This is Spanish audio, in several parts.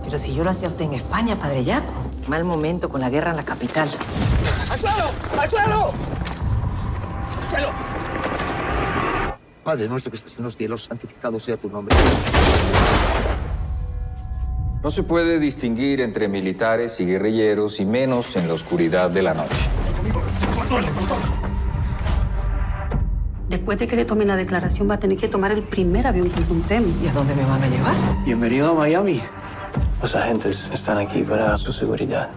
Pero si yo lo hacía a usted en España, padre Yaco. Mal momento con la guerra en la capital. ¡Al suelo! ¡Al suelo! ¡Al suelo! Padre nuestro que estás en los cielos, santificado sea tu nombre. No se puede distinguir entre militares y guerrilleros, y menos en la oscuridad de la noche. Después de que le tome la declaración, va a tener que tomar el primer avión que encontremos. ¿Y a dónde me van a llevar? Bienvenido a Miami. Los agentes están aquí para su seguridad.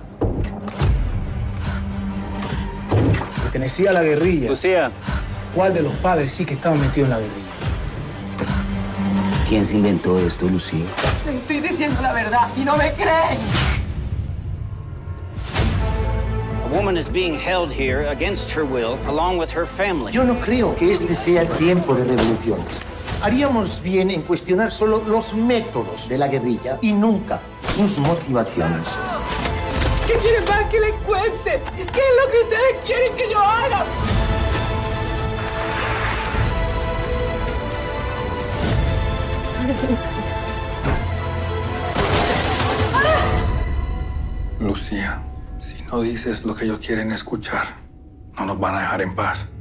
Pertenecía a la guerrilla. Lucía. ¿Cuál de los padres sí que estaba metido en la guerrilla? ¿Quién se inventó esto, Lucía? Estoy diciendo la verdad y no me creen. A woman is being held here against her will, along with her family. Yo no creo que este sea tiempo de revoluciones. Haríamos bien en cuestionar solo los métodos de la guerrilla y nunca sus motivaciones. ¿Qué quieren más que les cuente? ¿Qué es lo que ustedes quieren que yo haga? Lucía, si no dices lo que ellos quieren escuchar, no nos van a dejar en paz.